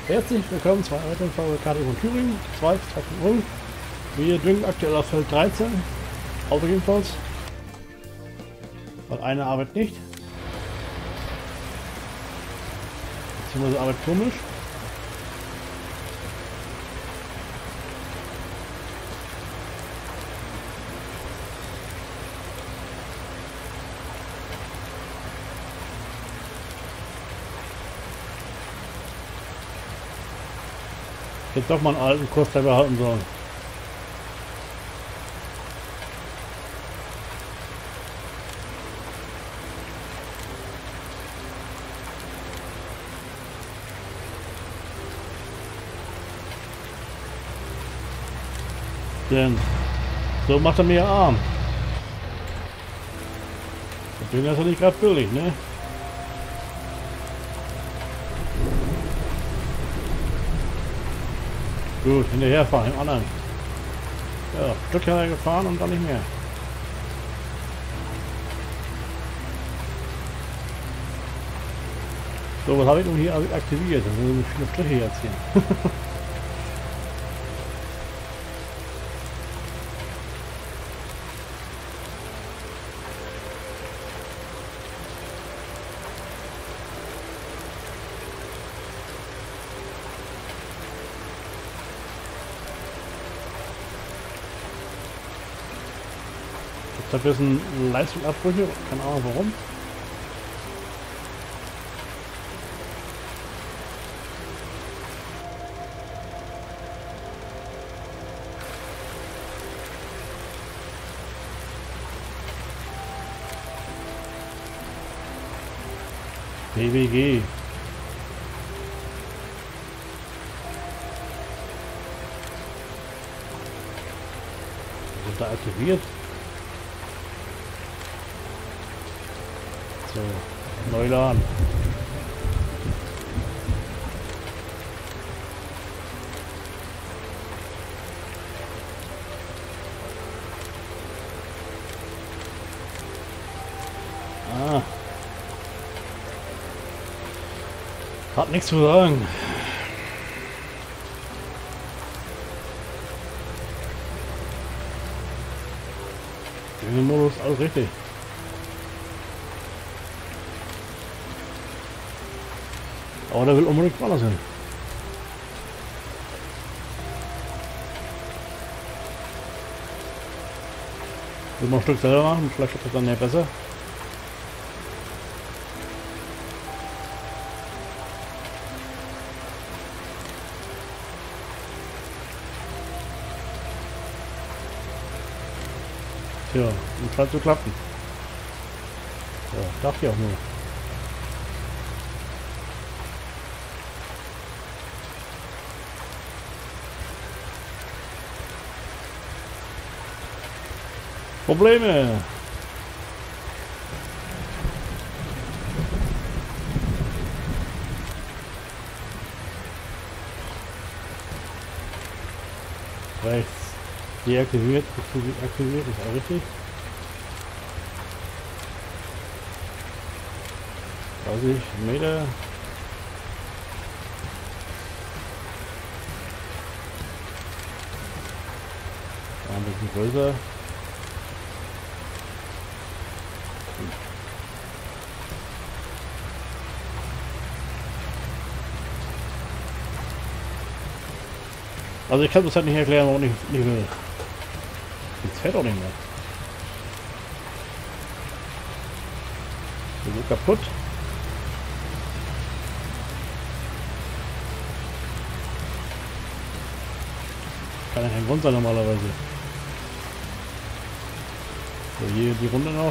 Herzlich willkommen zur weiteren Folge Karte von Thüringen, 2.0. Wir düngen aktuell auf Feld 13, Auto jedenfalls, weil eine arbeitet nicht. Beziehungsweise arbeitet komisch. Jetzt doch mal einen alten Kurs der behalten sollen. Denn so macht er mir arm. Ich bin das ja nicht gerade billig, ne? Gut, hinterherfahren, im anderen. Ja, Stück hat er gefahren und dann nicht mehr. So, was habe ich nun hier aktiviert? Da sind viele Striche jetzt hier. Ich habe jetzt ein Leistungsabbrüche, keine Ahnung warum. BWG. Sind da aktiviert? So, neu laden. Ah. Hat nichts zu sagen. Im Modus alles richtig. Aber der will unbedingt woanders hin. Will mal ein Stück selber machen, vielleicht wird das dann ja besser. Tja, und scheint zu klappen. Ja, dachte ich auch nur. Probleme. Rechts. Deaktiviert, aktiviert, ist auch richtig. 30 Meter. Ein bisschen größer. Also ich kann das halt nicht erklären, warum ich nicht will. Jetzt fährt auch nicht mehr. So kaputt. Kann ja kein Grund sein normalerweise. So, hier die Runde noch.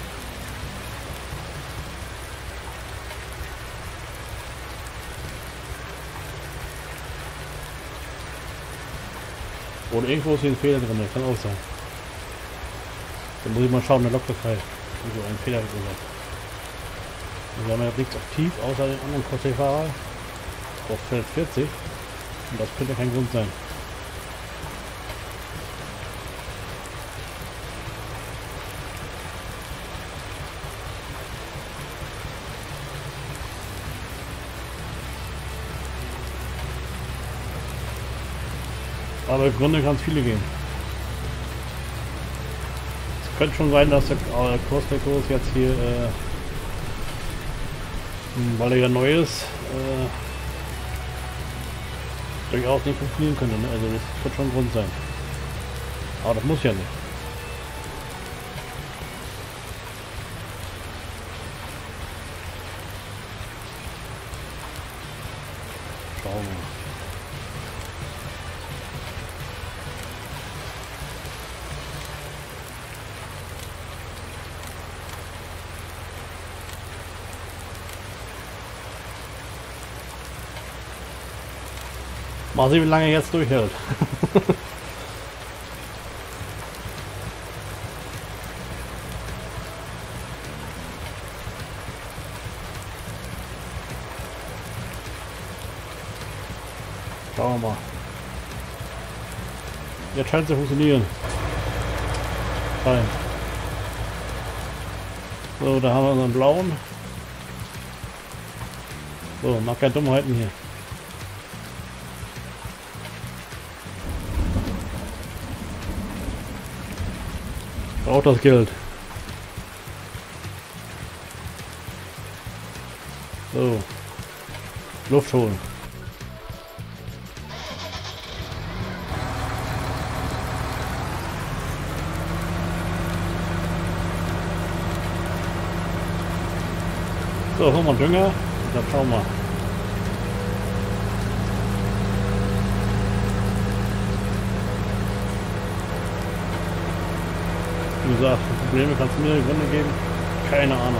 Oder irgendwo ist hier ein Fehler drin, kann auch sein. Dann muss ich mal schauen, der Lok ist frei. Also ein Fehler gesagt. Wir haben ja nichts aktiv, außer den anderen Corsair-Fahrer auf Feld 40. Und das könnte kein Grund sein. Aber im Grunde kann es viele gehen. Es könnte schon sein, dass der Kurs jetzt hier, weil er ja neu ist, durchaus nicht funktionieren könnte. Ne? Also das wird schon ein Grund sein. Aber das muss ja nicht. Schauen wir mal. Mal sehen, wie lange er jetzt durchhält. Schauen wir mal. Jetzt scheint es zu funktionieren. Scheint. So, da haben wir unseren blauen. So, mach keine Dummheiten hier. Braucht das Geld. So. Luft holen. So, holen wir Dünger. Und dann schauen wir. Wie gesagt, Probleme kannst du mir Gründe geben. Keine Ahnung.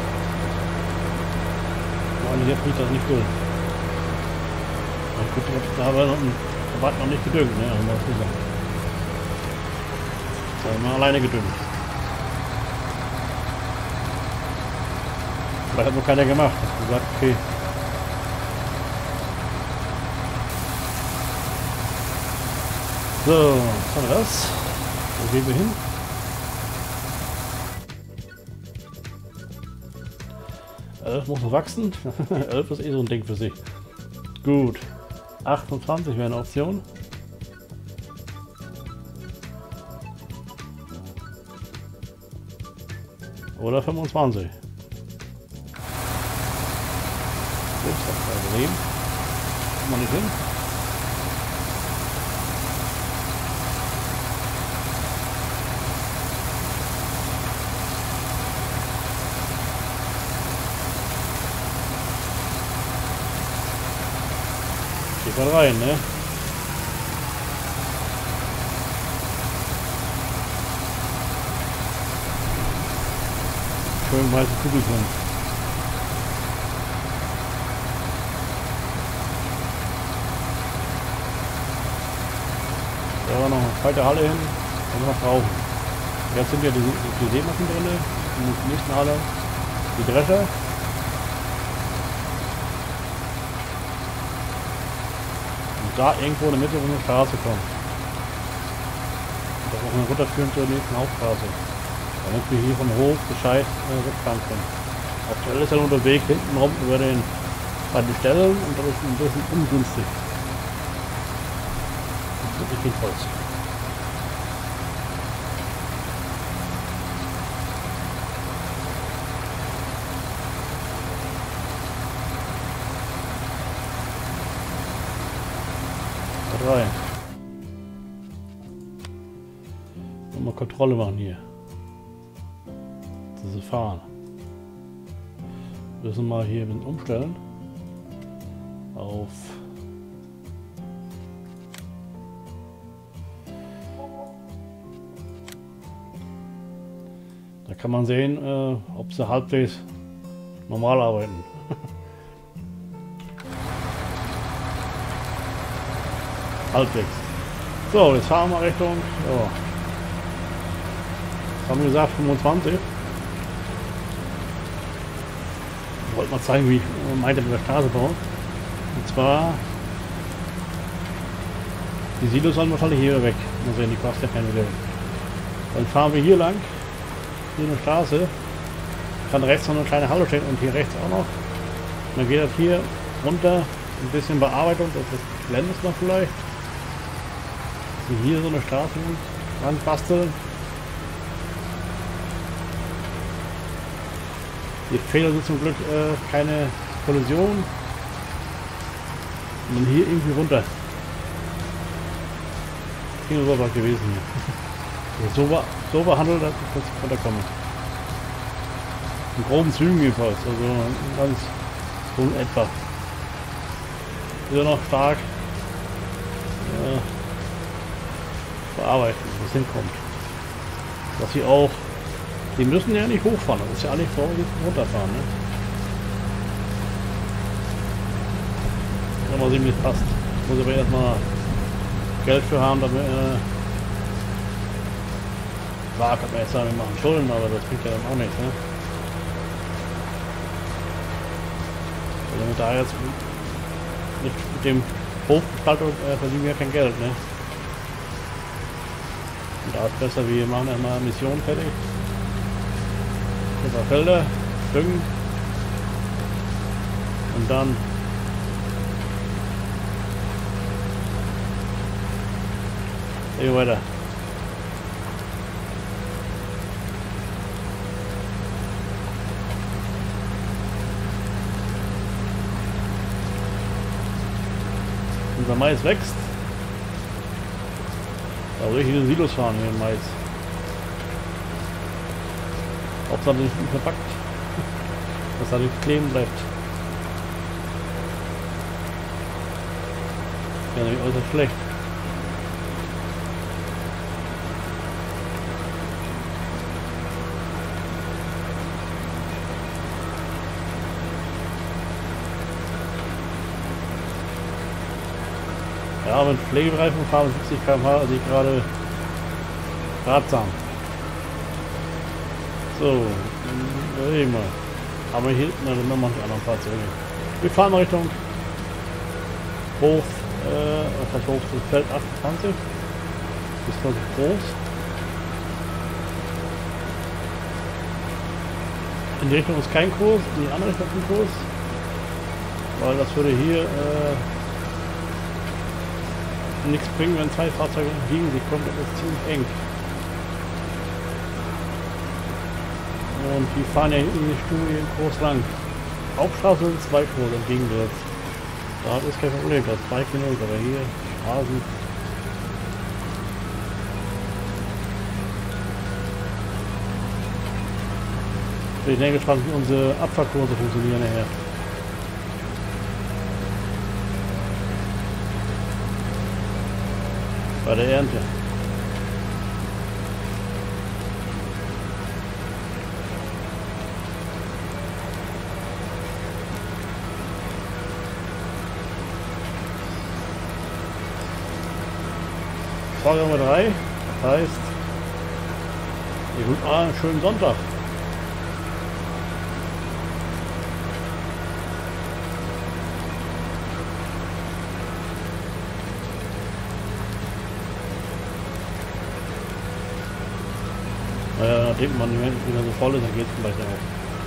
Aber jetzt nicht das nicht durch. Gut, da haben wir der Watt noch nicht gedüngt, ne? Haben wir das gesagt. So, haben wir alleine gedüngt. Vielleicht hat noch keiner gemacht. Hat gesagt, okay. So, was haben wir das? Wo gehen wir hin? Muss noch wachsen. 11 ist eh so ein Ding für sich. Gut. 28 wäre eine Option. Oder 25. Das Problem. Kommt man nicht hin. Geht mal rein, ne? Schön weiße Kugelchen. Da war noch eine zweite Halle hin und noch brauchen. Jetzt sind ja die Seemassen drin, in der nächsten Halle die Drescher. Da irgendwo in der Mitte eine Straße kommt. Und das auch eine runterführen zur nächsten Hauptstraße. Damit wir hier vom Hof Bescheid wegfahren können. Aktuell ist er unterwegs hinten rum über den bei den Stellen und das ist ein bisschen ungünstig. Das ist wirklich viel Holz. Rein. Mal Kontrolle machen hier. Diese fahren. Wir müssen mal hier ein bisschen umstellen. Auf da kann man sehen, ob sie halbwegs normal arbeiten. Halbwegs. So, jetzt fahren wir Richtung, ja. Haben wir gesagt 25. Ich wollte mal zeigen, wie ich meinte mit der Straße bauen. Und zwar, die Silos sollen wahrscheinlich hier weg. Mal sehen, die kostet ja keine Geld. Dann fahren wir hier lang, hier eine Straße. Kann rechts noch eine kleine Halle stehen und hier rechts auch noch. Und dann geht das hier runter, ein bisschen Bearbeitung, das Gelände ist noch vielleicht. wir hier so eine Straße ranbasteln. Die Fehler sind zum Glück keine Kollision. Und dann hier irgendwie runter. Ging so was gewesen hier. Also so behandelt, dass ich das runterkomme. In groben Zügen jedenfalls, also ganz so in etwa. Hier noch stark bearbeiten, wo es hinkommt. Dass sie auch, die müssen ja nicht hochfahren, das ist ja eigentlich vor runterfahren, ne? Ja, mal sehen, wie es passt. Muss aber erstmal Geld für haben, damit klar kann man jetzt sagen, wir machen Schulden, aber das bringt ja dann auch nichts, ne? Wenn wir da jetzt mit dem Hochgestaltung verdienen wir ja kein Geld, ne? Und da ist besser, wir machen erstmal Mission fertig. Ein paar Felder, düngen. Und dann hier weiter. Unser Mais wächst. Da soll ich in den Silos fahren, hier im Mais. Hauptsache nicht verpackt. Dass da nicht kleben bleibt. Ja, nämlich äußerst schlecht. Ja, mit Pflegereifen fahren 70 km/h, also ich gerade ratsam. So, überlegen mal. Aber hier hinten dann machen die anderen Fahrzeuge. Wir fahren mal Richtung Hof, was heißt Hof, das Feld 28. Das ist wirklich groß. In die Richtung ist kein Kurs, in die andere Richtung ist ein Kurs. Weil das würde hier nichts bringen, wenn zwei Fahrzeuge gegen sich kommen, das ist ziemlich eng. Und die fahren ja hinten in die Studie groß lang. Hauptstraße sind zwei Kurse entgegengesetzt. Da ist kein Problem, das ist 2 Kilometer, aber hier Straßen. Ich denke gespannt, wie unsere Abfahrkurse funktionieren nachher. Bei der Ernte. Frage Nummer 3, das heißt, ihr wünscht einen schönen Sonntag. Naja, nachdem man nicht mehr so voll ist, dann geht es vielleicht auch.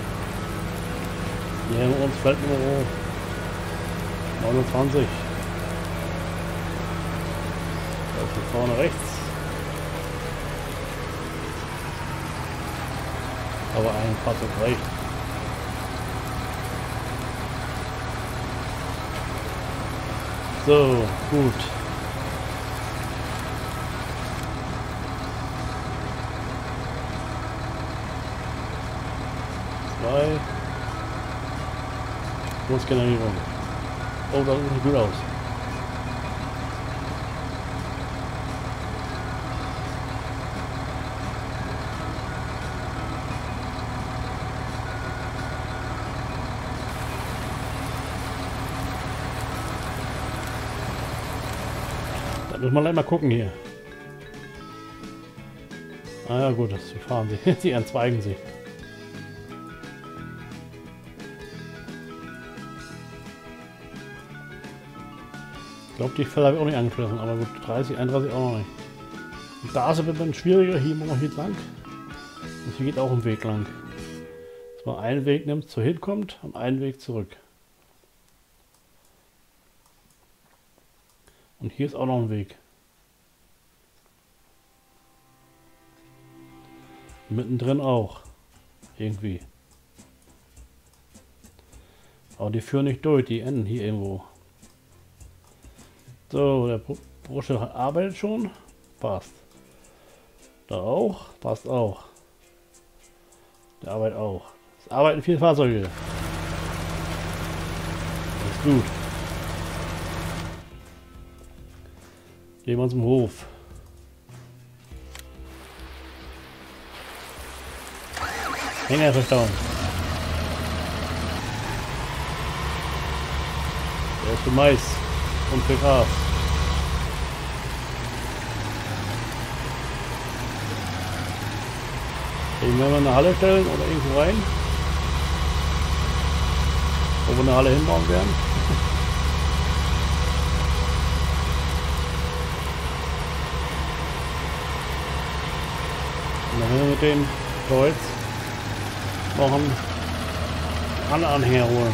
Hier haben wir uns Feldnummer 29. Da ist hier vorne rechts. Aber ein Fahrzeug reicht. So, gut. Großgenerierung. Oh, das sieht gut aus. Da müssen wir gleich mal gucken hier. Ah ja gut, das fahren sie. Sie entzweigen sich. Ich glaube, die Felder habe ich auch nicht angeschlossen, aber gut, 30, 31 auch noch nicht. Und da ist es ein schwieriger, hier machen wir hier lang. Und hier geht auch ein Weg lang. Dass man einen Weg nimmt, so hinkommt und einen Weg zurück. Und hier ist auch noch ein Weg. Mittendrin auch. Irgendwie. Aber die führen nicht durch, die enden hier irgendwo. So, der Bursche arbeitet schon. Passt. Da auch. Passt auch. Der arbeitet auch. Es arbeiten 4 Fahrzeuge. Das ist gut. Gehen wir zum Hof. Hänger verstauen. Der ist für Mais und für Gras. Den werden wir in eine Halle stellen oder irgendwo rein. Wo wir eine Halle hinbauen werden. Und dann werden wir mit dem Kreuz noch einen anderen Anhänger holen.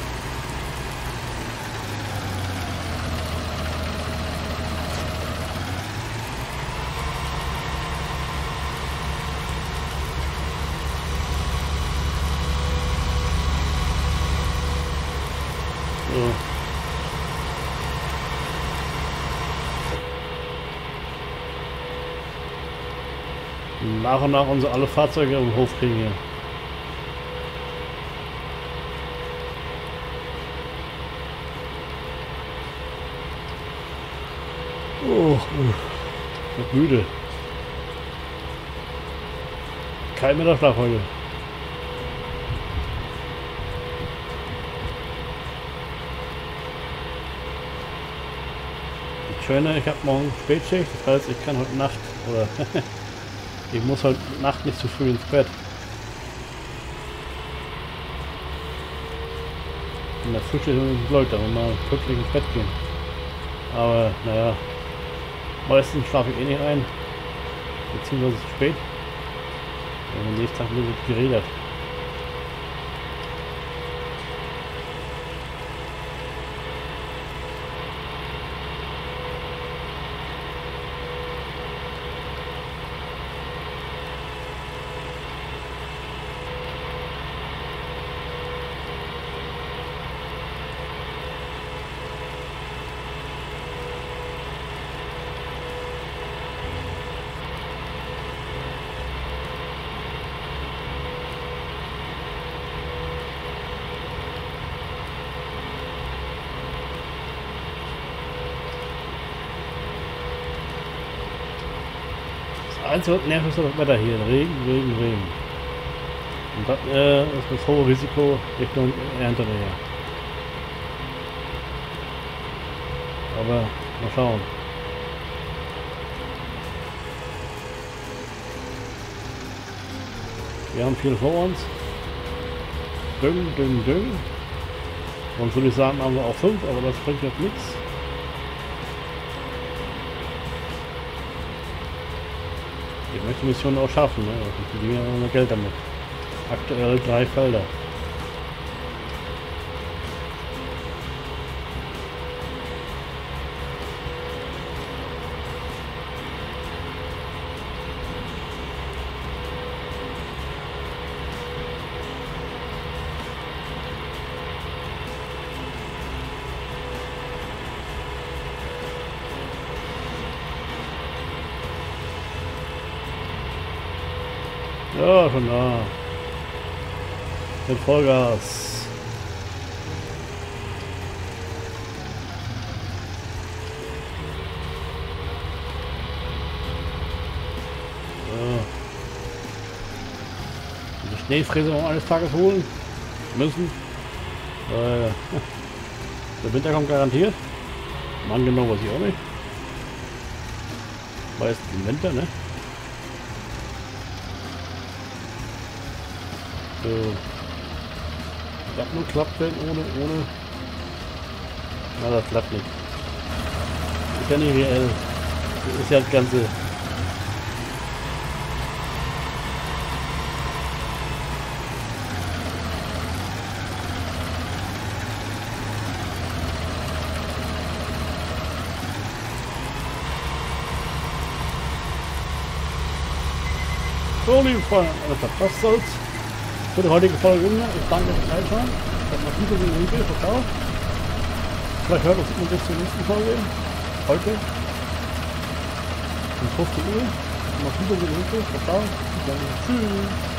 Nach und nach unsere alle Fahrzeuge im Hof kriegen hier. Oh, ich bin müde. Kein Mittagsschlaf heute. Das Schöne, ich habe morgen Spätschicht, das heißt, ich kann heute Nacht oder ich muss heute Nacht nicht zu früh ins Bett. In der Frühstück sind Leute, wenn wir mal pünktlich ins Bett gehen. Aber naja, meistens schlafe ich eh nicht ein, beziehungsweise zu spät. Und am nächsten Tag wird geredet. Einzige nervig ist das Wetter hier. Regen, Regen, Regen. Und das ist das hohe Risiko Richtung Ernte daher. Aber mal schauen. Wir haben viel vor uns. Düngen, düngen, düngen. Und würde ich sagen, haben wir auch 5, aber das bringt jetzt nichts. Ich möchte die Mission auch schaffen, ne? Ich verdiene ja noch Geld damit. Aktuell 3 Felder. Ja, schon da. Mit Vollgas. Ja. Die Schneefräse noch eines Tages holen müssen. Der Winter kommt garantiert. Mann, genau weiß ich auch nicht. Meistens im Winter, ne? Das nur klappt, wenn ohne. Na, das klappt nicht. Ist ja nicht reell. Das ist ja das Ganze. So, liebe Freunde, das soll's für die heutige Folge. Ich danke fürs Reinschauen. Ich habe noch Video in Video. Ciao. Vielleicht hört uns immer bis zur nächsten Folge. Heute. Um 15 Uhr. Noch Video in Video. Ciao. Tschüss.